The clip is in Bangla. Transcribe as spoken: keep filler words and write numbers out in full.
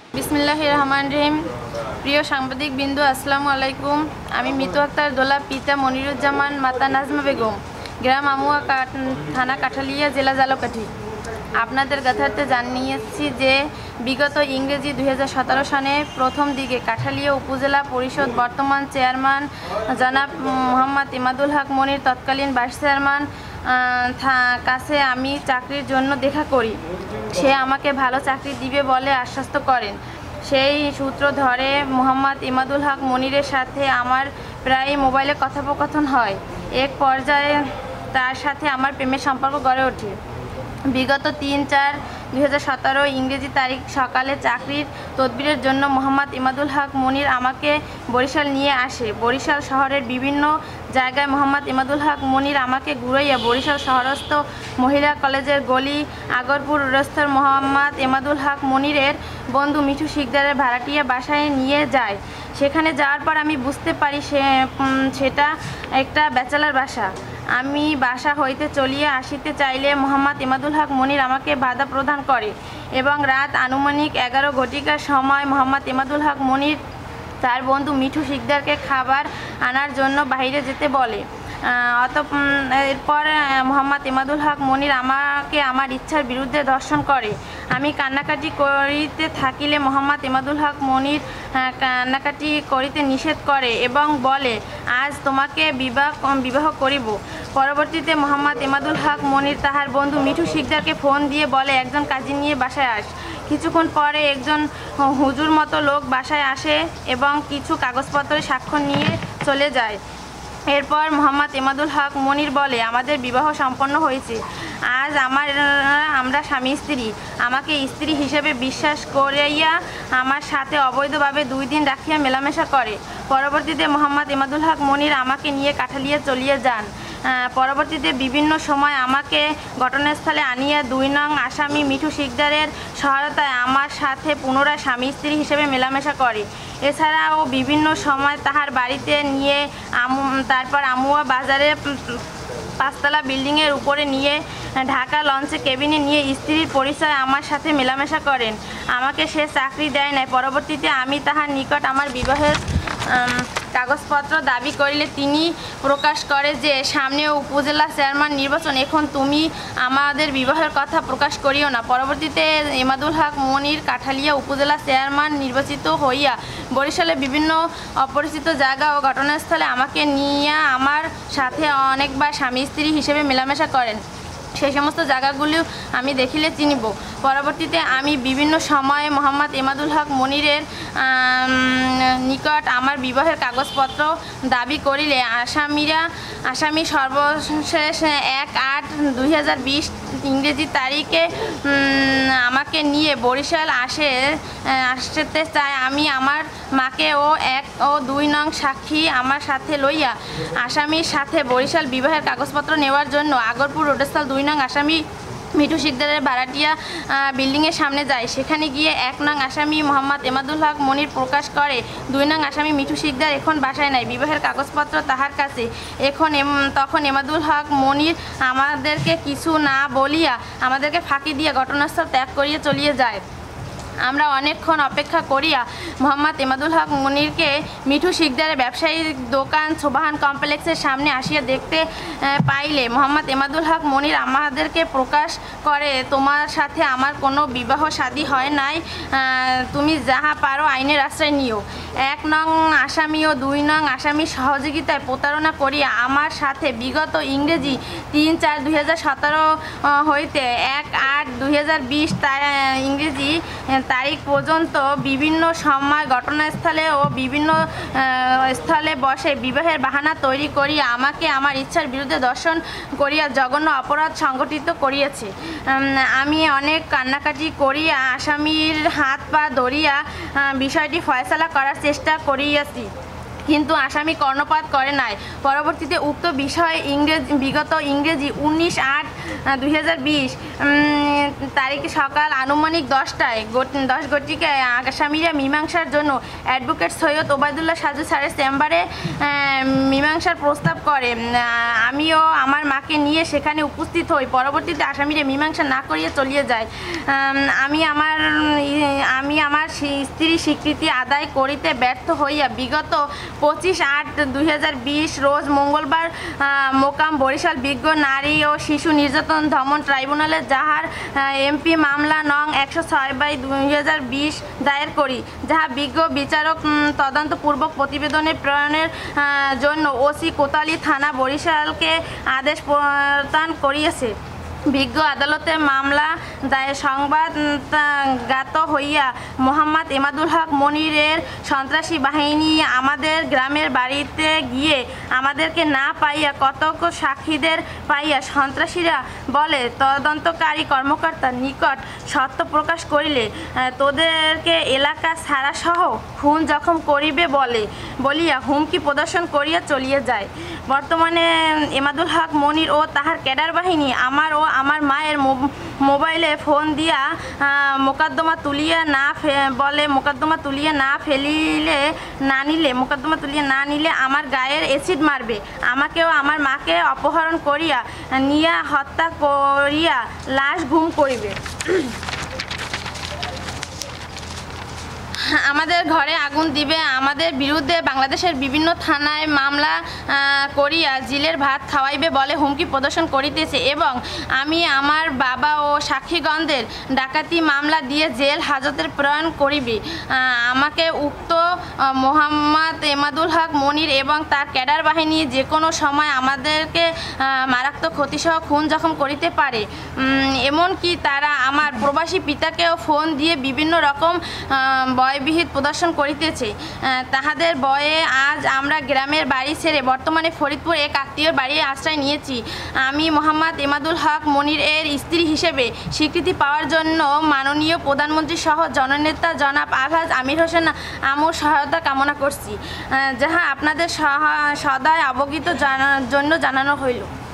বিসমিল্লাহির রহমানির রহিম। প্রিয় সাংবাদিক বিন্দু, আসসালামু আলাইকুম। আমি মিতু আক্তার দোলা, পিতা মনিরুজ্জামান, মাতা নাজমা বেগম, গ্রাম আমুয়া, থানা কাঠালিয়া, জেলা ঝালকাঠি। আপনাদের যথার্থে জানিয়েছি যে বিগত ইংরেজি দুই হাজার সতেরো সালে প্রথম দিকে কাঠালিয়া উপজেলা পরিষদ বর্তমান চেয়ারম্যান জনাব মোহাম্মদ ইমাদুল হক মনির তৎকালীন ভাইস চেয়ারম্যান কাছে আমি চাকরির জন্য দেখা করি। সে আমাকে ভালো চাকরি দিবে বলে আশ্বস্ত করেন। সেই সূত্র ধরে মোহাম্মদ ইমাদুল হক মনিরের সাথে আমার প্রায় মোবাইলে কথোপকথন হয়। এক পর্যায়ে তার সাথে আমার প্রেমের সম্পর্ক গড়ে ওঠে। বিগত তিন চার দুই হাজার সতেরো ইংরেজি তারিখ সকালে চাকরির তদবিরের জন্য মোহাম্মদ ইমাদুল হক মনির আমাকে বরিশাল নিয়ে আসে। বরিশাল শহরের বিভিন্ন জায়গায় মোহাম্মদ ইমাদুল হক মনির আমাকে ঘুরাইয়া বরিশাল শহরস্থ মহিলা কলেজের গলি আগরপুর রোডস্থ মোহাম্মদ ইমাদুল হক মনিরের বন্ধু মিঠু শিকদারের ভাড়াটিয়া বাসায় নিয়ে যায়। সেখানে যাওয়ার পর আমি বুঝতে পারি সে সেটা একটা ব্যাচেলার বাসা। আমি বাসা হইতে চলিয়া আসিতে চাইলে মোহাম্মদ ইমাদুল হক মনির আমাকে বাধা প্রদান করে এবং রাত আনুমানিক এগারো ঘটিকার সময় মোহাম্মদ ইমাদুল হক মনির তার বন্ধু মিঠু শিকদারকে খাবার আনার জন্য বাইরে যেতে বলে। অত এরপর মোহাম্মদ ইমাদুল হক মনির আমাকে আমার ইচ্ছার বিরুদ্ধে ধর্ষণ করে। আমি কান্নাকাটি করিতে থাকিলে মোহাম্মদ ইমাদুল হক মনির কান্নাকাটি করিতে নিষেধ করে এবং বলে, আজ তোমাকে বিবাহ বিবাহ করিব। পরবর্তীতে মোহাম্মদ ইমাদুল হক মনির তাহার বন্ধু মিঠু শিকদারকে ফোন দিয়ে বলে, একজন কাজী নিয়ে বাসায় আস। কিছুক্ষণ পরে একজন হুজুর মতো লোক বাসায় আসে এবং কিছু কাগজপত্রে স্বাক্ষর নিয়ে চলে যায়। এরপর মোহাম্মদ ইমাদুল হক মনির বলে, আমাদের বিবাহ সম্পন্ন হয়েছে। আজ আমার আমরা স্বামী স্ত্রী। আমাকে স্ত্রী হিসেবে বিশ্বাস করাইয়া আমার সাথে অবৈধভাবে দুই দিন রাখিয়া মেলামেশা করে। পরবর্তীতে মোহাম্মদ ইমাদুল হক মনির আমাকে নিয়ে কাঠালিয়া চলিয়ে যান। পরবর্তীতে বিভিন্ন সময় আমাকে ঘটনাস্থলে আনিয়া দুই নং আসামি মিঠু শিকদারের সহায়তায় আমার সাথে পুনরায় স্বামী স্ত্রী হিসেবে মেলামেশা করে। এছাড়াও বিভিন্ন সময় তাহার বাড়িতে নিয়ে আমু তারপর আমুয়া বাজারে পাঁচতলা বিল্ডিংয়ের উপরে নিয়ে ঢাকা লঞ্চে কেবিনে নিয়ে স্ত্রীর পরিচয় আমার সাথে মেলামেশা করেন। আমাকে সে চাকরি দেয় নাই। পরবর্তীতে আমি তাহার নিকট আমার বিবাহের কাগজপত্র দাবি করিলে তিনি প্রকাশ করে যে সামনে উপজেলা চেয়ারম্যান নির্বাচন, এখন তুমি আমাদের বিবাহের কথা প্রকাশ করিও না। পরবর্তীতে ইমাদুল হক মনির কাঠালিয়া উপজেলা চেয়ারম্যান নির্বাচিত হইয়া বরিশালে বিভিন্ন অপরিচিত জায়গা ও ঘটনাস্থলে আমাকে নিয়ে আমার সাথে অনেকবার স্বামী স্ত্রী হিসেবে মেলামেশা করেন। সেই সমস্ত জায়গাগুলিও আমি দেখিলে চিনিব। পরবর্তীতে আমি বিভিন্ন সময়ে মোহাম্মদ ইমাদুল হক মনিরের নিকট আমার বিবাহের কাগজপত্র দাবি করিলে আসামিরা আসামি সর্বশেষ এক আট দুই হাজার বিশ ইংরেজি তারিখে আমাকে নিয়ে বরিশাল আসে আসতে চায়। আমি আমার মাকে ও এক ও দুই নং সাক্ষী আমার সাথে লইয়া আসামির সাথে বরিশাল বিবাহের কাগজপত্র নেওয়ার জন্য আগরপুর রোডস্থল দুই নং আসামি মিঠু শিকদারের ভাড়াটিয়া বিল্ডিংয়ের সামনে যায়। সেখানে গিয়ে এক নং আসামি মোহাম্মদ ইমাদুল হক মনির প্রকাশ করে, দুই নং আসামি মিঠু শিকদার এখন বাসায় নাই, বিবাহের কাগজপত্র তাহার কাছে। এখন তখন ইমাদুল হক মনির আমাদেরকে কিছু না বলিয়া আমাদেরকে ফাঁকি দিয়ে ঘটনাস্থল ত্যাগ করিয়া চলিয়ে যায়। আমরা অনেকক্ষণ অপেক্ষা করিয়া মোহাম্মদ ইমাদুল হক মনিরকে মিঠু শিকদারের ব্যবসায়িক দোকান সোবাহান কমপ্লেক্সের সামনে আসিয়া দেখতে পাইলে মোহাম্মদ ইমাদুল হক মনির আমাদেরকে প্রকাশ করে, তোমার সাথে আমার কোনো বিবাহ শাদী হয় নাই, তুমি যাহা পারো আইনের আশ্রয় নিও। এক নং আসামি ও দুই নং আসামির সহযোগিতায় প্রতারণা করিয়া আমার সাথে বিগত ইংরেজি তিন চার দুই হাজার সতেরো হইতে এক আট দুই হাজার বিশ ইংরেজি তারিখ পর্যন্ত বিভিন্ন সময় ঘটনাস্থলে ও বিভিন্ন স্থলে বসে বিবাহের বাহানা তৈরি করিয়া আমাকে আমার ইচ্ছার বিরুদ্ধে দর্শন করিয়া জঘন্য অপরাধ সংগঠিত করিয়াছে। আমি অনেক কান্নাকাটি করিয়া আসামির হাত পা ধরিয়া বিষয়টি ফয়সালা করার চেষ্টা করিয়াছি, কিন্তু আসামি কর্ণপাত করে নাই। পরবর্তীতে উক্ত বিষয়ে ইংরেজি বিগত ইংরেজি উনিশ আট দুই হাজার বিশ তারিখে সকাল আনুমানিক দশটায় দশ ঘটিকায় আসামিরা মীমাংসার জন্য অ্যাডভোকেট সৈয়দ ওবায়দুল্লাহ সাজু স্যারের চেম্বারে মীমাংসার প্রস্তাব করে। আমিও আমার মাকে নিয়ে সেখানে উপস্থিত হই। পরবর্তীতে আসামিরা মীমাংসা না করিয়ে চলিয়ে যায়। আমি আমার আমি আমার স্ত্রী স্বীকৃতি আদায় করিতে ব্যর্থ হইয়া বিগত পঁচিশ আট দুই হাজার বিশ রোজ মঙ্গলবার মোকাম বরিশাল বিজ্ঞ নারী ও শিশু নির্যাতন দমন ট্রাইব্যুনালে যাহার এমপি মামলা নং একশো ছয় বাই দুই হাজার বিশ দায়ের করি, যাহা বিজ্ঞ বিচারক তদন্তপূর্বক প্রতিবেদনের প্রণয়নের জন্য ওসি কোতোয়ালী থানা বরিশালকে আদেশ প্রদান করিয়াছে। বিজ্ঞ আদালতে মামলা দায়ের সংবাদজ্ঞাত হইয়া মোহাম্মদ এমাদুল হক মনিরের সন্ত্রাসী বাহিনী আমাদের গ্রামের বাড়িতে গিয়ে আমাদেরকে না পাইয়া কতক সাক্ষীদের পাইয়া সন্ত্রাসীরা বলে তদন্তকারী কর্মকর্তার নিকট সত্য প্রকাশ করিলে তোদেরকে এলাকা ছাড়াসহ খুন জখম করিবে বলে বলিয়া হুমকি প্রদর্শন করিয়া চলিয়ে যায়। বর্তমানে এমাদুল হক মনির ও তাহার ক্যাডার বাহিনী আমার ও আমার মায়ের মোবাইলে ফোন দিয়া মোকদ্দমা তুলিয়া না বলে মোকদ্দমা তুলিয়া না ফেলিলে না নিলে মোকদ্দমা তুলিয়া না নিলে আমার গায়ের অ্যাসিড মারবে, আমাকেও আমার মাকে অপহরণ করিয়া নিয়া হত্যা করিয়া লাশ গুম করিবে। আমাদের ঘরে আগুন দিবে, আমাদের বিরুদ্ধে বাংলাদেশের বিভিন্ন থানায় মামলা করিয়া জিলের ভাত খাওয়াইবে বলে হুমকি প্রদর্শন করিতেছে এবং আমি আমার বাবা ও সাক্ষীগণদের ডাকাতি মামলা দিয়ে জেল হাজতের প্রেরণ করিবে। আমাকে উক্ত মোহাম্মদ এমাদুল হক মনির এবং তার ক্যাডার বাহিনী যে কোনো সময় আমাদেরকে মারাত্মক ক্ষতিসহ খুন জখম করিতে পারে। এমনকি তারা আমার প্রবাসী পিতাকেও ফোন দিয়ে বিভিন্ন রকম ভয়ভীত প্রদর্শন করিতেছে। তাহাদের ভয়ে আজ আমরা গ্রামের বাড়ি ছেড়ে বর্তমানে ফরিদপুর এক আত্মীয়র বাড়ি আশ্রয় নিয়েছি। আমি মোহাম্মদ এমাদুল হক মনির এর স্ত্রী হিসেবে স্বীকৃতি পাওয়ার জন্য মাননীয় প্রধানমন্ত্রী সহ জননেতা জনাব আলহাজ আমির হোসেন আমুর সহায়তা কামনা করছি, যাহা আপনাদের সদয় অবগত জন্য জানানো হইল।